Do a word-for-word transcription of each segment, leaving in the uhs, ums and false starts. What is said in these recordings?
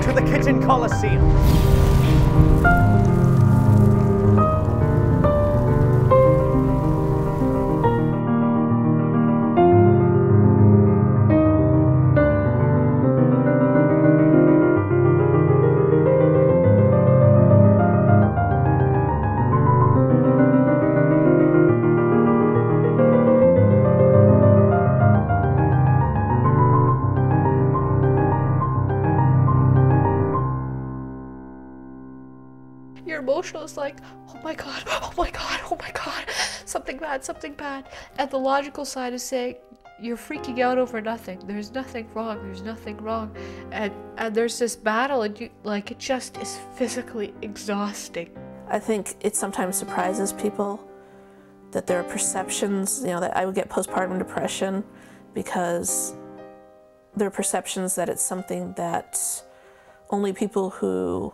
to the kitchen coliseum. Your emotional is like, oh my god, oh my god, oh my god, something bad, something bad. And the logical side is saying, you're freaking out over nothing. There's nothing wrong, there's nothing wrong. And and there's this battle, and you, like, it just is physically exhausting. I think it sometimes surprises people that there are perceptions, you know, that I would get postpartum depression because there are perceptions that it's something that only people who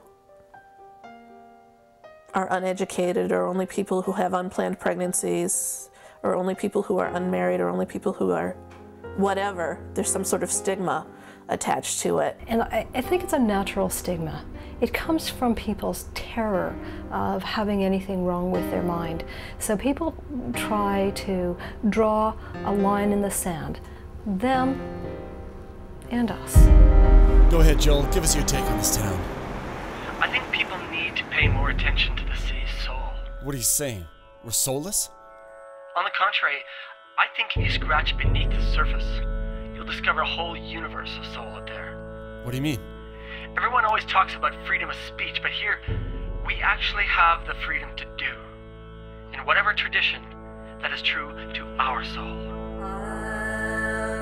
are uneducated, or only people who have unplanned pregnancies, or only people who are unmarried, or only people who are whatever. There's some sort of stigma attached to it. And I, I think it's a natural stigma. It comes from people's terror of having anything wrong with their mind. So people try to draw a line in the sand, them and us. Go ahead, Joel. Give us your take on this town. I think people need to pay more attention to the city's soul. What are you saying? We're soulless? On the contrary, I think if you scratch beneath the surface, you'll discover a whole universe of soul out there. What do you mean? Everyone always talks about freedom of speech, but here, we actually have the freedom to do, in whatever tradition that is true to our soul.